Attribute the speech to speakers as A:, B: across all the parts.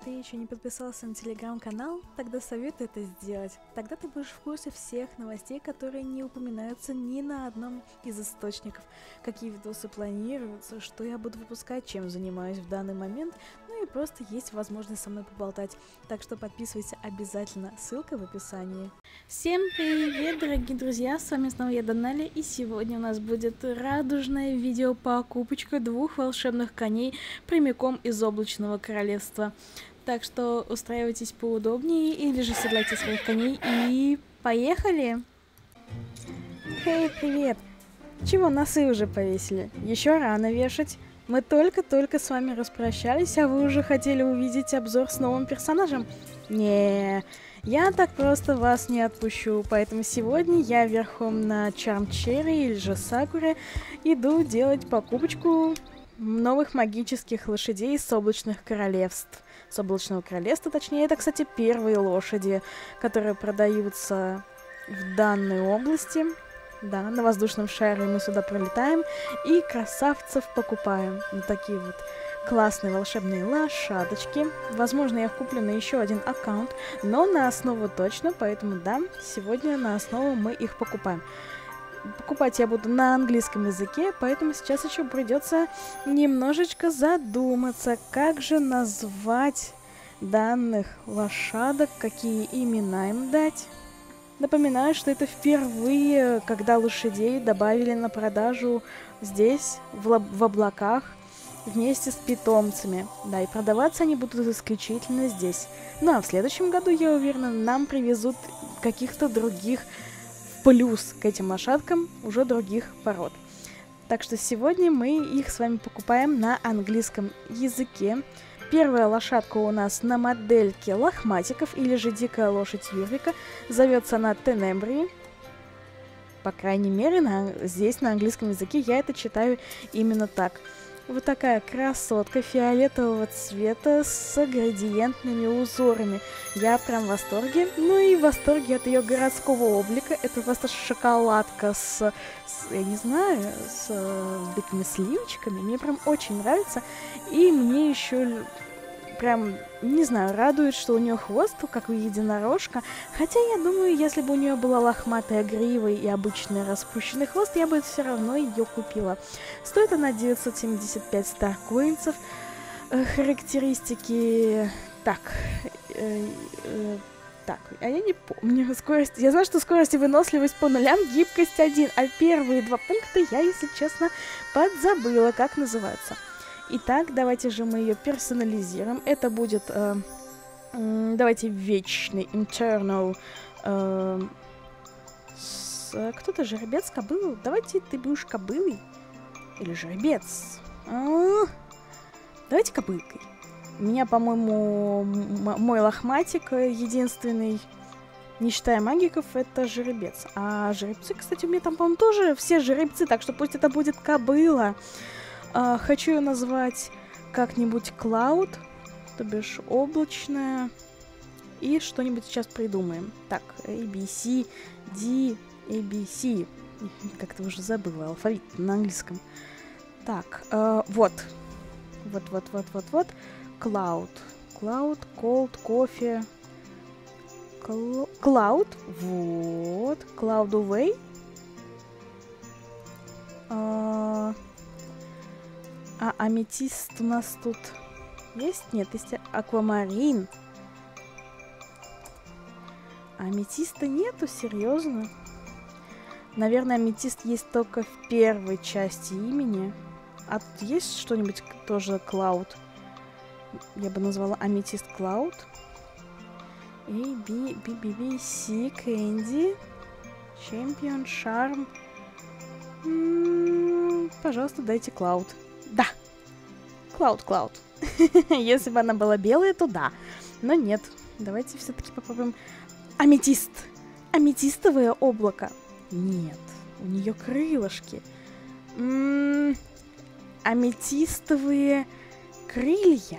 A: ты еще не подписался на телеграм-канал, тогда советую это сделать. Тогда ты будешь в курсе всех новостей, которые не упоминаются ни на одном из источников. Какие видосы планируются, что я буду выпускать, чем занимаюсь в данный момент, ну и просто есть возможность со мной поболтать. Так что подписывайся обязательно, ссылка в описании. Всем привет, дорогие друзья, с вами снова я, Даналя, и сегодня у нас будет радужное видео покупочка 2 волшебных коней прямиком из Облачного Королевства. Так что устраивайтесь поудобнее или же седлайте своих коней и поехали! Хей, привет! Чего носы уже повесили? Еще рано вешать. Мы только-только с вами распрощались, а вы уже хотели увидеть обзор с новым персонажем? Не, я так просто вас не отпущу, поэтому сегодня я верхом на Чармчере или же Сакуре иду делать покупочку новых магических лошадей с Облачных Королевств. С Облачного Королевства, точнее, это, кстати, первые лошади, которые продаются в данной области. Да, на воздушном шаре мы сюда пролетаем и красавцев покупаем. Вот такие вот классные волшебные лошадочки. Возможно, я их куплю на еще один аккаунт, но на основу точно, поэтому да, сегодня на основу мы их покупаем. Покупать я буду на английском языке, поэтому сейчас еще придется немножечко задуматься, как же назвать данных лошадок, какие имена им дать. Напоминаю, что это впервые, когда лошадей добавили на продажу здесь, в облаках, вместе с питомцами. Да, и продаваться они будут исключительно здесь. Ну а в следующем году, я уверена, нам привезут каких-то других плюс к этим лошадкам, уже других пород. Так что сегодня мы их с вами покупаем на английском языке. Первая лошадка у нас на модельке лохматиков, или же дикая лошадь Юрика. Зовется она Тенебри. По крайней мере, здесь на английском языке я это читаю именно так. Вот такая красотка фиолетового цвета с градиентными узорами. Я прям в восторге. Ну и в восторге от ее городского облика. Это просто шоколадка я не знаю, с такими сливочками. Мне прям очень нравится. И мне еще прям, не знаю, радует, что у нее хвост, как у единорожка. Хотя я думаю, если бы у нее была лохматая грива и обычный распущенный хвост, я бы все равно ее купила. Стоит она 975 старкоинцев. Характеристики... Так, а я не помню. Скорость... Я знаю, что скорость и выносливость по нулям, гибкость 1. А первые 2 пункта я, если честно, подзабыла, как называются. Итак, давайте же мы ее персонализируем. Это будет, давайте, вечный, internal, кто-то жеребец, кобылу. Давайте ты будешь кобылой. Или жеребец. Давайте кобылкой. У меня, по-моему, мой лохматик единственный, не считая магиков, это жеребец. А жеребцы, кстати, у меня там, по-моему, тоже все жеребцы, так что пусть это будет кобыла. Хочу ее назвать как-нибудь Cloud, то бишь облачная. И что-нибудь сейчас придумаем. Так, A, B, C, D, A, B, C. Как-то уже забыла алфавит на английском. Так, вот. Cloud. Cloud, cold, кофе. Cloud. Вот. Cloud away. А аметист у нас тут есть? Нет, есть аквамарин. Аметиста нету, серьезно? Наверное, аметист есть только в первой части имени. А тут есть что-нибудь тоже Клауд? Я бы назвала аметист Клауд. A, B, B, B, B, C, Кэнди. Чемпион, Шарм. Пожалуйста, дайте Клауд. Да, Клауд. Если бы она была белая, то да. Но нет. Давайте все-таки попробуем. Аметист. Аметистовое облако. Нет, у нее крылышки. Аметистовые крылья.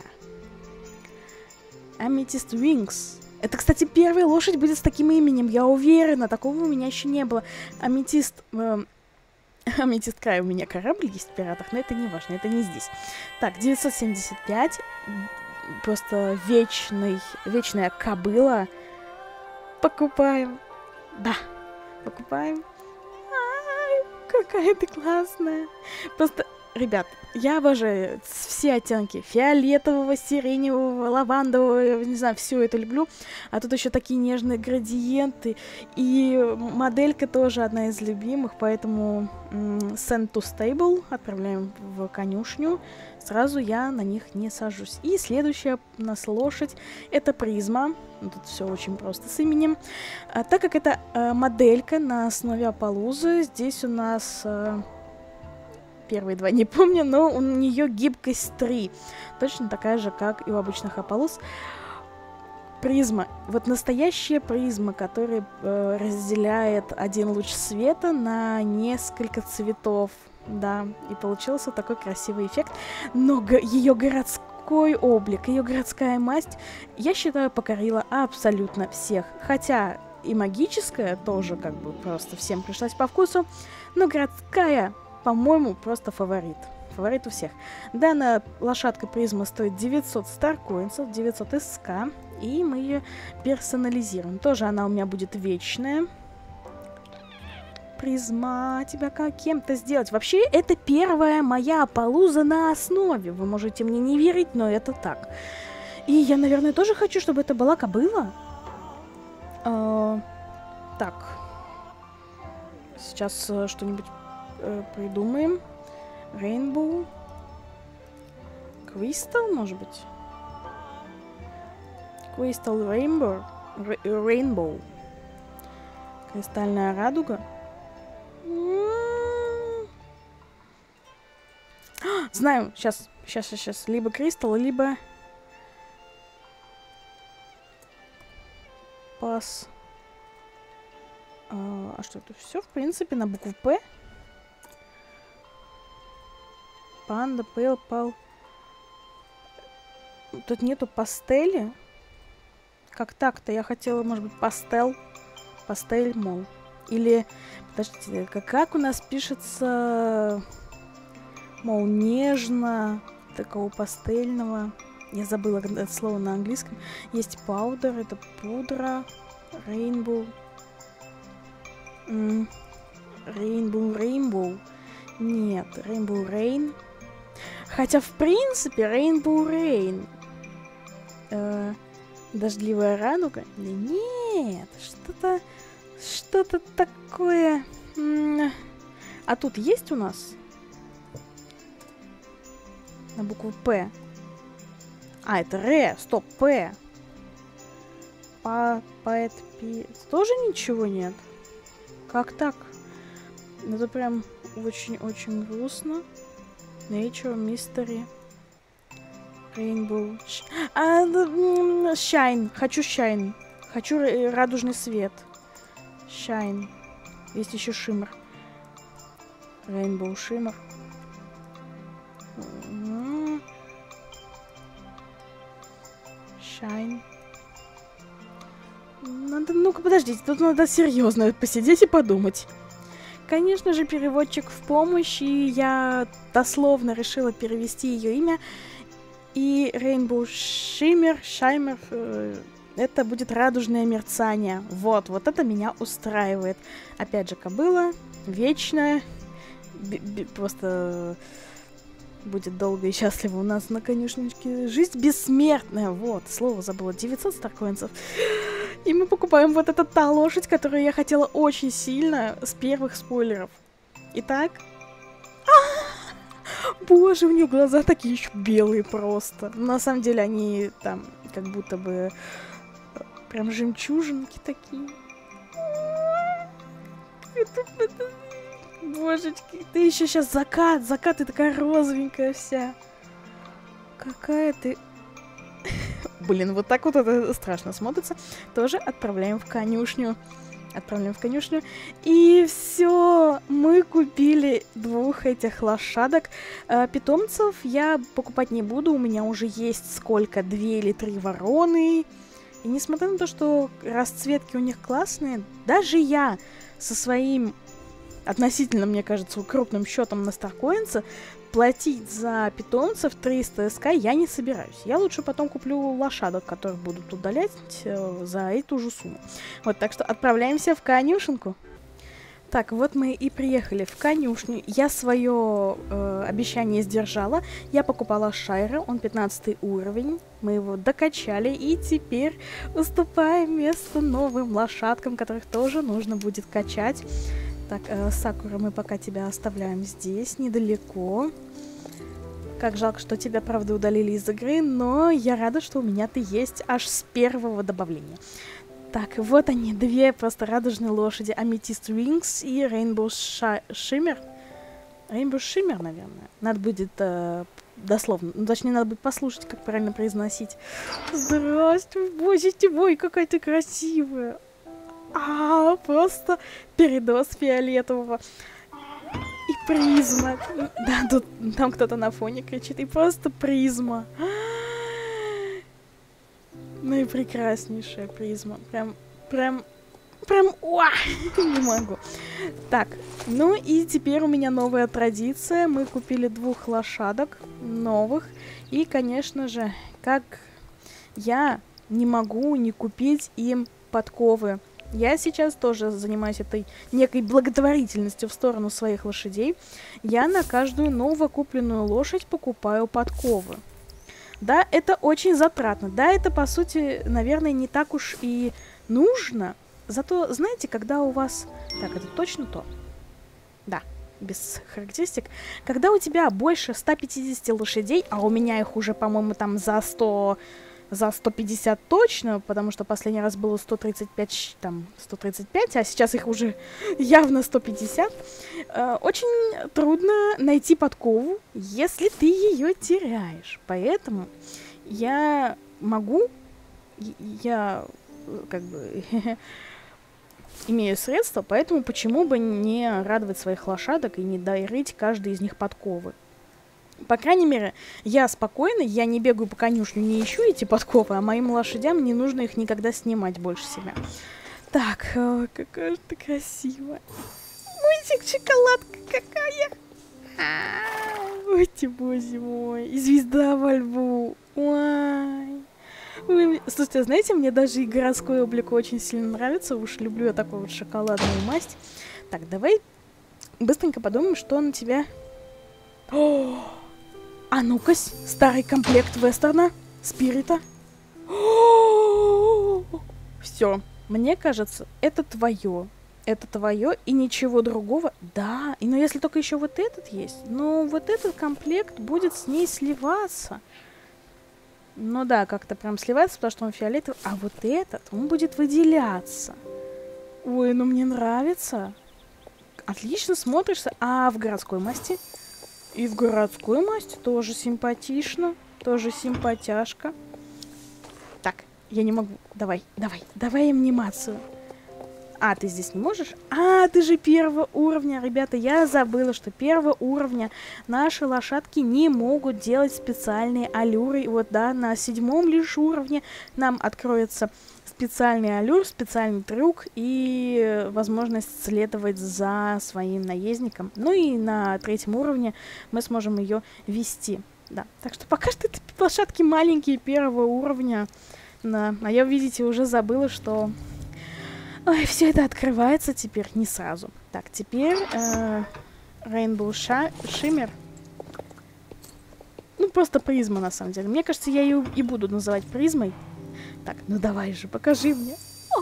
A: Аметист Wings. Это, кстати, первая лошадь будет с таким именем. Я уверена, такого у меня еще не было. Аметист Край, у меня корабль есть в пиратах, но это не важно, это не здесь. Так, 975. просто вечная кобыла. Покупаем. Да, покупаем. Какая ты классная. Просто, ребят, я обожаю все оттенки фиолетового, сиреневого, лавандового, я не знаю, все это люблю. А тут еще такие нежные градиенты. И моделька тоже одна из любимых, поэтому send to stable, отправляем в конюшню. Сразу я на них не сажусь. И следующая у нас лошадь, это призма. Тут все очень просто с именем. Так как это моделька на основе Аппалузы, здесь у нас... Первые два не помню, но у нее гибкость 3. Точно такая же, как и у обычных Аппалуз. Призма. Вот настоящая призма, которая разделяет один луч света на несколько цветов. Да, и получился такой красивый эффект. Но ее городской облик, ее городская масть, я считаю, покорила абсолютно всех. Хотя и магическая тоже как бы просто всем пришлась по вкусу. Но городская... По-моему, просто фаворит. Фаворит у всех. Данная лошадка призма стоит 900 старкоинсов, 900 СК. И мы ее персонализируем. Тоже она у меня будет вечная. Призма, тебя как кем-то сделать. Вообще, это первая моя Аппалуза на основе. Вы можете мне не верить, но это так. И я, наверное, тоже хочу, чтобы это была кобыла. Так. Сейчас что-нибудь... придумаем. Rainbow. Crystal, может быть? Crystal Rainbow. Rainbow. Кристальная радуга. Знаю, сейчас. Либо Crystal, либо... Пас. А что это? Все, в принципе, на букву П. Панда, пэл, пал. Тут нету пастели. Как так-то? Я хотела, может быть, пастель. Пастель, мол. Или, подождите, как у нас пишется, мол, нежно, такого пастельного. Я забыла это слово на английском. Есть паудер, это пудра. Rainbow. Rainbow. Нет, Rainbow Rain. Хотя, в принципе, Rainbow Rain. Дождливая радуга? Нет, что-то такое. А тут есть у нас? На букву П. А, это Р. Стоп, П. Пэт, Пи. Тоже ничего нет? Как так? Это прям очень-очень грустно. Nature, Mystery, Rainbow. Shine. Хочу Shine. Хочу радужный свет. Shine. Есть еще Shimmer. Rainbow Shimmer. Shine. Надо, ну-ка, подождите, тут надо серьезно посидеть и подумать. Конечно же, переводчик в помощь, и я дословно решила перевести ее имя. И Rainbow Shimmer, это будет радужное мерцание. Вот это меня устраивает. Опять же, кобыла, вечная, просто будет долго и счастливо у нас на конюшничке. Жизнь бессмертная, вот, слово забыла, 900 старкоинсов. И мы покупаем вот эту та лошадь, которую я хотела очень сильно с первых спойлеров. Итак. Боже, у нее глаза такие еще белые просто. На самом деле они там как будто бы прям жемчужинки такие. Божечки, ты еще сейчас закат, ты такая розовенькая вся. Какая ты... Блин, вот так вот это страшно смотрится. Тоже отправляем в конюшню. И все, мы купили 2 этих лошадок. Питомцев я покупать не буду. У меня уже есть сколько? 2 или 3 вороны. И несмотря на то, что расцветки у них классные, даже я со своим относительно, мне кажется, крупным счетом на старкоинса платить за питомцев 300 СК я не собираюсь. Я лучше потом куплю лошадок, которых будут удалять за эту же сумму. Вот, так что отправляемся в конюшенку. Так, вот мы и приехали в конюшню. Я свое обещание сдержала. Я покупала Шайра, он 15 уровень. Мы его докачали и теперь уступаем место новым лошадкам, которых тоже нужно будет качать. Так, Сакура, мы пока тебя оставляем здесь, недалеко. Как жалко, что тебя, правда, удалили из игры, но я рада, что у меня ты есть аж с первого добавления. Так, вот они, две просто радужные лошади. Amethyst Wings и Rainbow Shimmer. Rainbow Shimmer, наверное. Надо будет дословно, ну, точнее, надо будет послушать, как правильно произносить. Здравствуй, боже ты мой, какая ты красивая. Просто передоз фиолетового. И призма. Да, тут там кто-то на фоне кричит. И просто призма. Ну и прекраснейшая призма. Прям, не могу. Так, ну и теперь у меня новая традиция. Мы купили 2 лошадок новых. И, конечно же, как я не могу не купить им подковы. Я сейчас тоже занимаюсь этой некой благотворительностью в сторону своих лошадей. Я на каждую новокупленную лошадь покупаю подковы. Да, это очень затратно. Да, это, по сути, наверное, не так уж и нужно. Зато, знаете, когда у вас... Так, это точно то? Да, без характеристик. Когда у тебя больше 150 лошадей, а у меня их уже, по-моему, там за 150 точно, потому что последний раз было 135, а сейчас их уже явно 150. Очень трудно найти подкову, если ты ее теряешь. Поэтому я как бы имею средства, поэтому почему бы не радовать своих лошадок и не дарить каждый из них подковы. По крайней мере, я спокойна, я не бегаю по конюшню, не ищу эти подковы, а моим лошадям не нужно их никогда снимать больше себя. Так, какая же ты красивая. Мультик, шоколадка какая. Ой, ты, боже мой. И звезда во лбу. Ой. Слушайте, знаете, мне даже и городской облик очень сильно нравится. Уж люблю я такую вот шоколадную масть. Так, давай быстренько подумаем, что на тебя... А ну-ка, старый комплект вестерна, спирита. Все, мне кажется, это твое. Это твое и ничего другого. Да, но если только еще вот этот есть. Но вот этот комплект будет с ней сливаться. Ну да, как-то прям сливается, потому что он фиолетовый. А вот этот, он будет выделяться. Ой, ну мне нравится. Отлично смотришься. А в городской масти? И в городской масти тоже симпатично. Тоже симпатяшка. Так, я не могу. Давай анимацию. А, ты здесь не можешь? А, ты же 1-го уровня. Ребята, я забыла, что 1-го уровня наши лошадки не могут делать специальные аллюры. Вот, да, на 7-м лишь уровне нам откроется специальный аллюр, специальный трюк и возможность следовать за своим наездником. Ну и на 3-м уровне мы сможем ее вести. Да, так что пока что это лошадки маленькие 1-го уровня. Да. А я, видите, уже забыла, что... Ой, все это открывается теперь не сразу. Так, теперь Rainbow Shimmer. Ну, просто призма, на самом деле. Мне кажется, я ее и буду называть призмой. Так, ну давай же, покажи мне.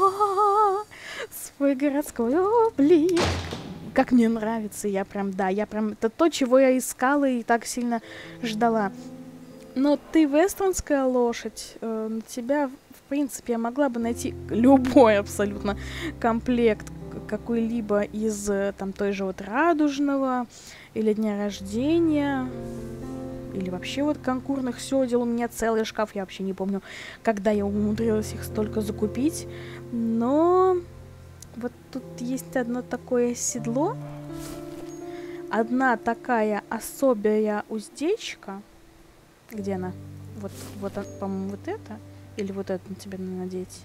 A: Свой городской облик. Как мне нравится, я прям, это то, чего я искала и так сильно ждала. Но ты вестернская лошадь, на тебя, в принципе, я могла бы найти любой абсолютно комплект какой-либо из там той же вот радужного или дня рождения. Или вообще вот конкурных сёдел. У меня целый шкаф, я вообще не помню, когда я умудрилась их столько закупить. Но вот тут есть одно такое седло. Одна такая особая уздечка. Где она? Вот, по-моему, вот это. Или вот это на тебя надеть.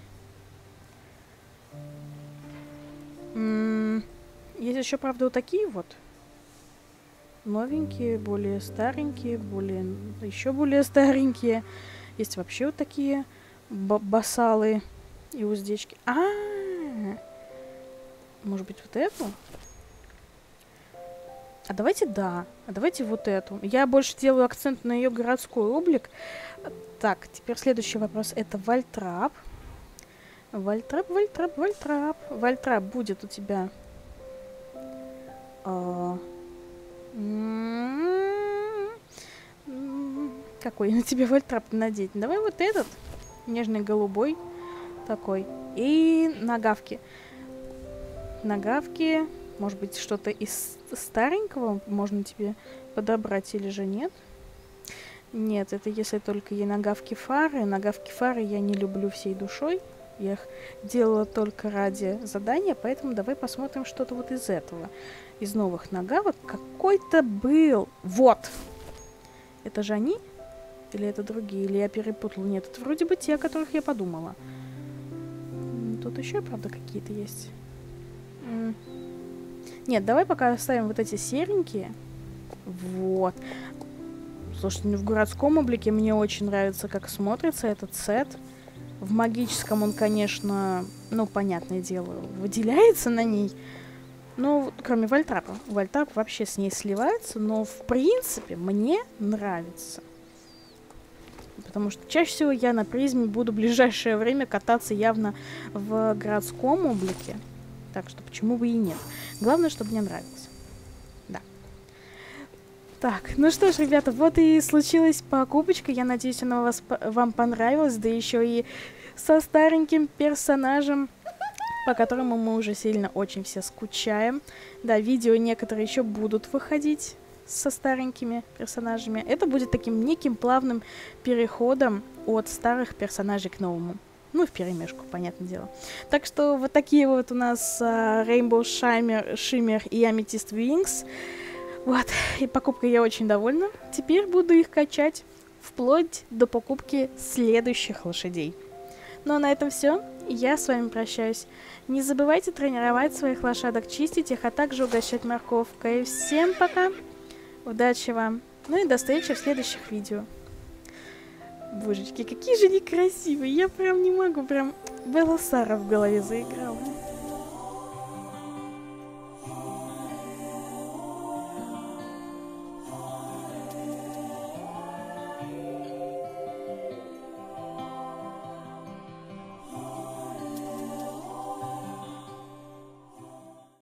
A: Есть еще, правда, вот такие вот. новенькие, более старенькие, еще более старенькие. Есть вообще вот такие басалы и уздечки. Может быть, вот эту? А давайте вот эту. Я больше делаю акцент на ее городской облик. Так, теперь следующий вопрос. Это вальтрап. Вальтрап будет у тебя... Какой на тебе вальтрап надеть? Давай вот этот. Нежный голубой такой. И нагавки. Нагавки. Может быть, что-то из старенького можно тебе подобрать или же нет? Нет, это если только ей нагавки фары. Нагавки фары я не люблю всей душой. Я их делала только ради задания, поэтому давай посмотрим что-то вот из этого. Из новых нагавок какой-то был. Вот! Это же они? Или это другие? Или я перепутала? Нет, это вроде бы те, о которых я подумала. Тут еще, правда, какие-то есть. Нет, давай пока оставим вот эти серенькие. Вот. Слушайте, ну в городском облике мне очень нравится, как смотрится этот сет. В магическом он, конечно, ну, понятное дело, выделяется на ней. Но, кроме вальтрапа. Вальтрап вообще с ней сливается, но, в принципе, мне нравится. Потому что чаще всего я на призме буду в ближайшее время кататься явно в городском облике. Так что почему бы и нет. Главное, чтобы мне нравилось. Да. Так, ну что ж, ребята, вот и случилась покупочка. Я надеюсь, она вам понравилась. Да еще и со стареньким персонажем, по которому мы уже сильно очень все скучаем. Да, видео некоторые еще будут выходить со старенькими персонажами. Это будет таким неким плавным переходом от старых персонажей к новому. Ну, вперемешку, понятное дело. Так что вот такие вот у нас Rainbow Shimmer и Amethyst Wings. Вот, и покупкой я очень довольна. Теперь буду их качать вплоть до покупки следующих лошадей. Ну а на этом все. Я с вами прощаюсь. Не забывайте тренировать своих лошадок, чистить их, а также угощать морковкой. Всем пока! Удачи вам! Ну и до встречи в следующих видео. Божечки, какие же они красивые! Я прям не могу, прям Белла Сара в голове заиграла.